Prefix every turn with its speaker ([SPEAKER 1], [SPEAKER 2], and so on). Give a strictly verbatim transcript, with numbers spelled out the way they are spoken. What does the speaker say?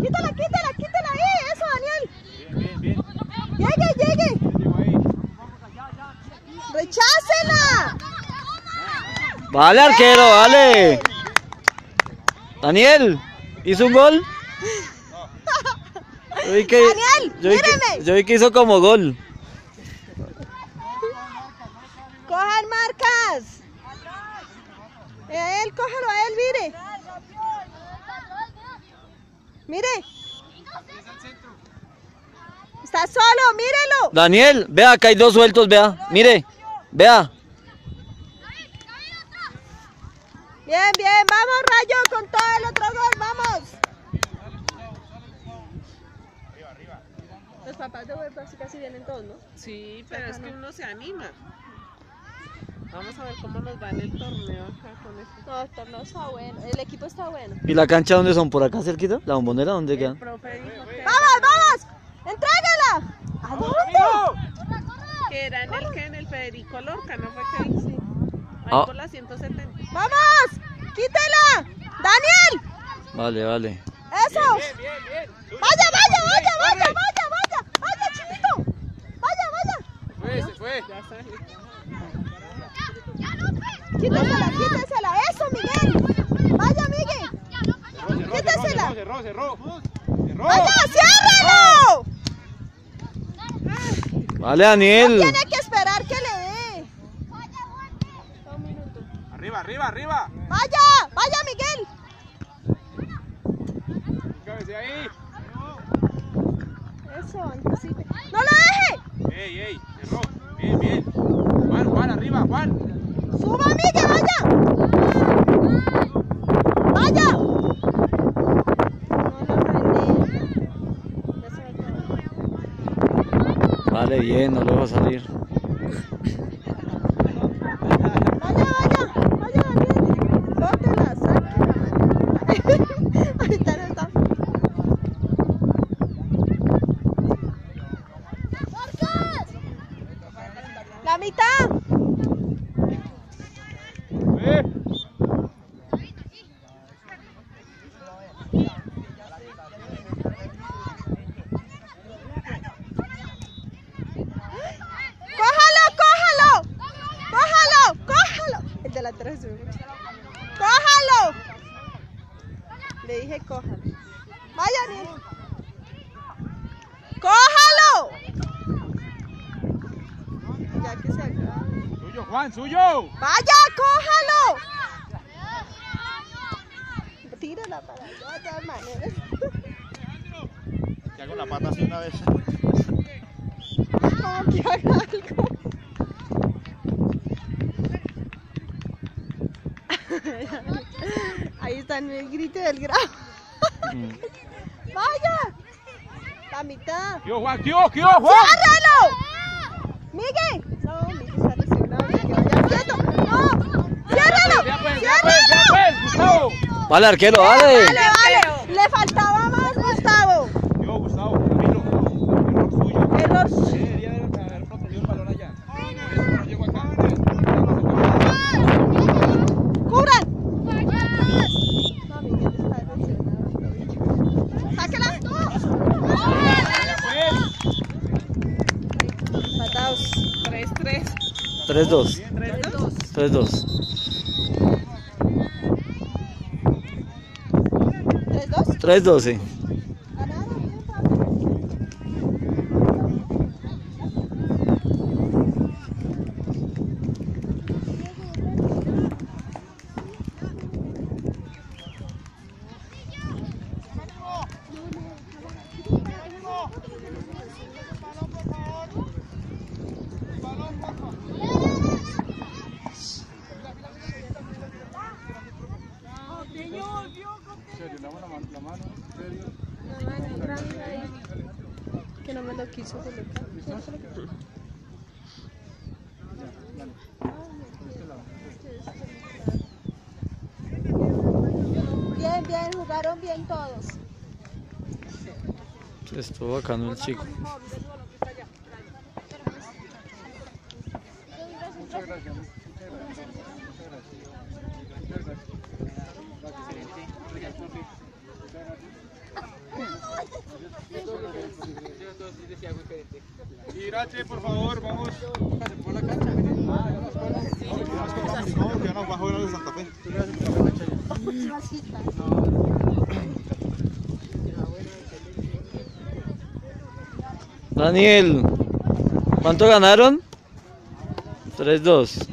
[SPEAKER 1] Quítala, quítala, quítala ahí. Eso, Daniel.
[SPEAKER 2] Bien, bien, bien.
[SPEAKER 1] Llegue, llegue. ¡Rechácela!
[SPEAKER 3] Vale, arquero, vale. Daniel, ¿hizo un gol? Yo vi que,
[SPEAKER 1] Daniel,
[SPEAKER 3] yo vi que,
[SPEAKER 1] míreme.
[SPEAKER 3] yo vi que hizo como gol.
[SPEAKER 1] Cojan marcas. A él, cójalo a él, mire. Mire. Está solo, mírelo.
[SPEAKER 3] Daniel, vea, acá hay dos sueltos, vea. Mire, vea.
[SPEAKER 1] Bien, bien, vamos Rayo con todo el otro gol, vamos. Los papás de Huerta casi vienen todos, ¿no?
[SPEAKER 4] Sí, pero es que uno se anima. Vamos a ver cómo nos va en el torneo acá con esto.
[SPEAKER 1] No, el torneo está bueno, el equipo está bueno.
[SPEAKER 3] ¿Y la cancha dónde son? ¿Por acá cerquita? ¿La bombonera dónde
[SPEAKER 4] El
[SPEAKER 3] quedan?
[SPEAKER 4] profe dijo que,
[SPEAKER 1] ¡Vamos, vamos! ¡Entrégala! ¿A dónde?
[SPEAKER 4] que era en el que en el Federico Lorca, ¿no fue que dice? Ahí
[SPEAKER 3] Ah.
[SPEAKER 4] por la ciento setenta.
[SPEAKER 1] ¡Vamos! ¡Quítela! ¡Daniel!
[SPEAKER 3] Vale, vale.
[SPEAKER 1] ¡Eso!
[SPEAKER 2] Bien, bien, bien.
[SPEAKER 1] ¡Vaya, vaya, vaya, vaya, vaya, vaya! ¡Vaya, chiquito! ¡Vaya, vaya!
[SPEAKER 2] Fue, se fue.
[SPEAKER 4] Ya salió.
[SPEAKER 1] ¡Quítesela, quítesela! ¡Eso, Miguel! ¡Vaya, Miguel!
[SPEAKER 2] Cerró,
[SPEAKER 1] Quítesela.
[SPEAKER 2] cerró, cerró, cerró. Cerró.
[SPEAKER 1] ¡Vaya, ciérralo!
[SPEAKER 3] Vale, Daniel.
[SPEAKER 1] Tiene que esperar que le dé.
[SPEAKER 2] Arriba, arriba, arriba.
[SPEAKER 1] ¡Vaya! ¡Vaya, Miguel!
[SPEAKER 2] Cabece ahí.
[SPEAKER 1] Eso, anticipe. ¡No lo deje!
[SPEAKER 2] Ey, ey, cerró. Bien, bien. Juan, Juan, arriba, Juan.
[SPEAKER 1] ¡Suba, Miguel! ¡Vaya! ¡Vaya!
[SPEAKER 3] Vale, bien, no lo dejo salir.
[SPEAKER 1] Vaya, vaya, vaya, Daniel. Bótela, sáquela. Ahorita no está. La mitad.
[SPEAKER 2] Eh.
[SPEAKER 1] ¡Cójalo, cójalo! ¡Cójalo, cójalo! El delantero se sube. ¡Cójalo! Le dije cójalo. ¡Vaya, Daniel! ¡Cójalo! Ya que se acaba.
[SPEAKER 2] Suyo, Juan, suyo.
[SPEAKER 1] ¡Vaya, cójalo! Tírala para allá, de todas maneras.
[SPEAKER 5] Que hago la pata así una vez.
[SPEAKER 1] Como que haga algo. Ahí está el grito del grado.
[SPEAKER 3] Mm.
[SPEAKER 1] ¡Vaya! La mitad.
[SPEAKER 2] ¿Qué hubo, Juan? ¿Qué hubo, qué hubo, Juan?
[SPEAKER 1] ¡Ciérralo! ¡Miguel! No, Miguel está lesionado. Que vaya quieto. ¡No! ¡Ciérralo!
[SPEAKER 2] Ya pues, ya pues, ya pues, Gustavo.
[SPEAKER 3] Vale, arquero, vale.
[SPEAKER 1] Vale, vale. Le faltaba más, Gustavo.
[SPEAKER 2] Yo, Gustavo, Camilo. Error suyo.
[SPEAKER 1] Error.
[SPEAKER 2] Sí, debería haber, haber protegido el balón allá. Por eso no llegó acá.
[SPEAKER 1] ¡Cubran! No, Miguel está lesionado. ¡Sáquelas dos! Empatados.
[SPEAKER 4] tres tres.
[SPEAKER 3] tres dos.
[SPEAKER 4] tres dos.
[SPEAKER 3] tres dos.
[SPEAKER 1] ¿Tres, dos?
[SPEAKER 3] tres dos, sí.
[SPEAKER 1] Ganaron, bien, papi.
[SPEAKER 2] Serio, le damos la mano, la mano. Serio.
[SPEAKER 1] No, mano, grande ahí. Que no me lo quiso colocar. Bien, bien, jugaron bien todos.
[SPEAKER 3] Estuvo bacano el chico.
[SPEAKER 2] Muchas gracias. Muchas gracias. Muchas gracias. Muchas gracias. Gracias, gerente. Gracias, profe. Muchas gracias. Irache, por favor, vamos.
[SPEAKER 5] No, ya no, bajo de Santa Fe.
[SPEAKER 3] Daniel, ¿cuánto ganaron? tres dos.